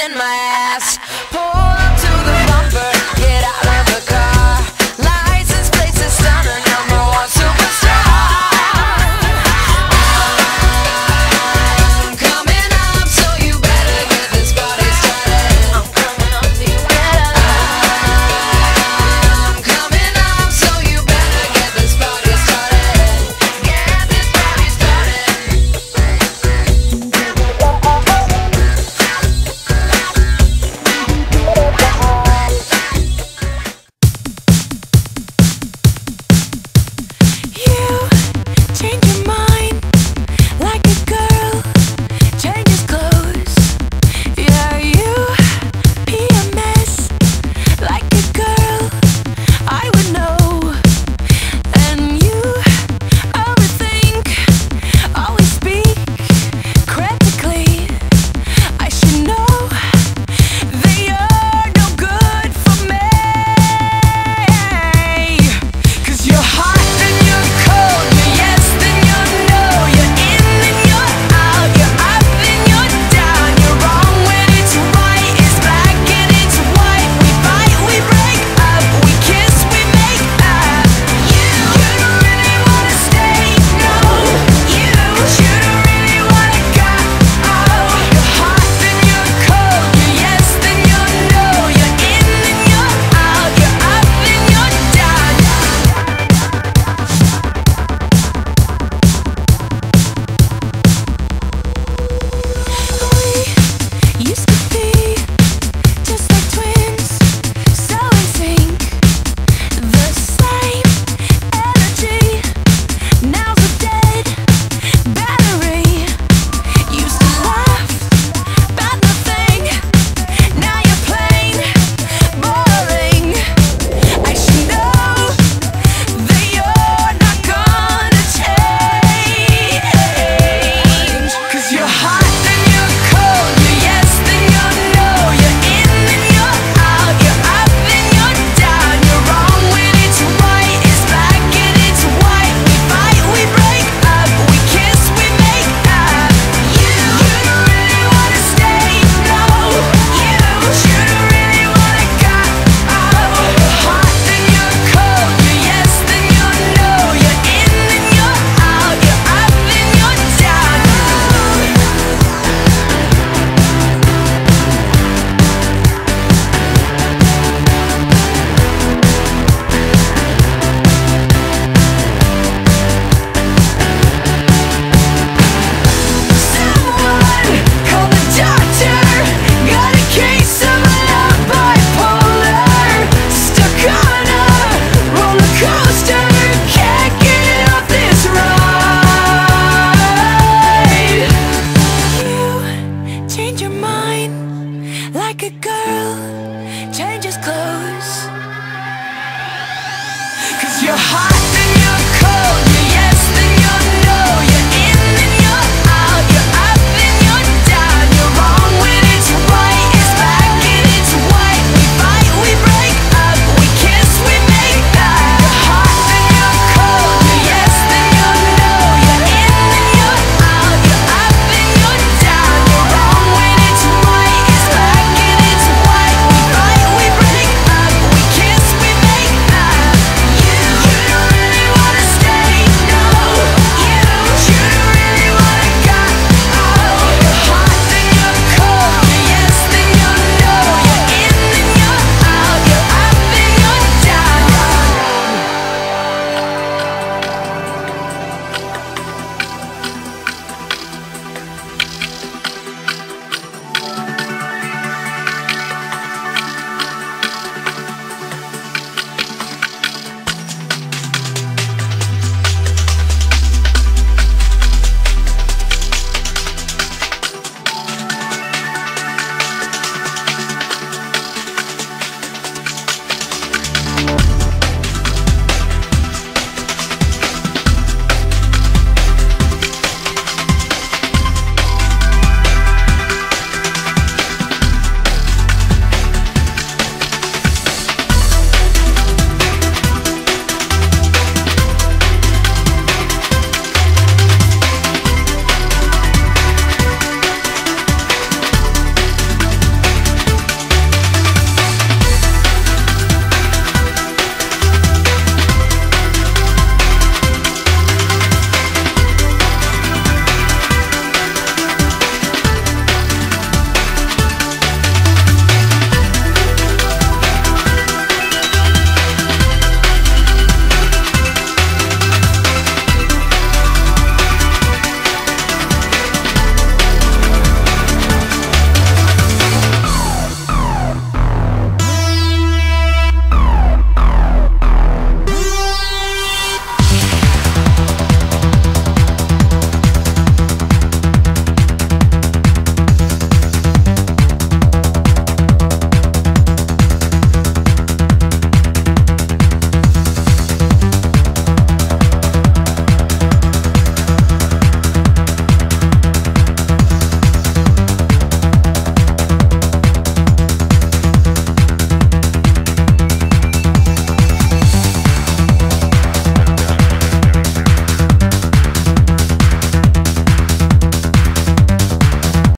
in my ass. Pull up to the bumper, get out of the car. License plates is stunner, number one superstar. I'm coming up, so you better get this party started. I'm coming up, so you better. I'm coming up, so you better get this party started. Get this party started. You change your mind like a girl changes clothes. Yeah, you PMS like a girl I would know. And you overthink, always speak critically. I should know that you're no good for me. 'Cause you're hot, then you're cold, you're yes, then you're no. You're in, then you're out, you're up, then you're down. You're wrong when it's right, it's black and it's white. We fight, we break up, we kiss, we make up. You don't really wanna stay, no. You don't really wanna go. You're hot, then you're cold, you're yes, then you're no. You're in, then you're out, you're up, then you're down. We used to be just like twins, so in sync. The same energy, now's a dead battery. Used to laugh about nothing, now you're plain boring. I should know that you're not gonna change. 'Cause you're hot, then you're cold, you're yes, then you're no. You're in, then you're out, you're up, then you're down. You're wrong when it's right, it's black and it's white. We fight, we break up, we kiss, we make up. You don't really wanna stay, no. You don't really wanna go. You're hot, then you're cold, you're yes, then you're no. You're in, then you're out, you're up, then you're down. Someone call the doctor. Got a case of love bipolar. Stuck on a roller coaster. Can't get off this ride. You change your mind like a girl changes clothes. 'Cause you're hot,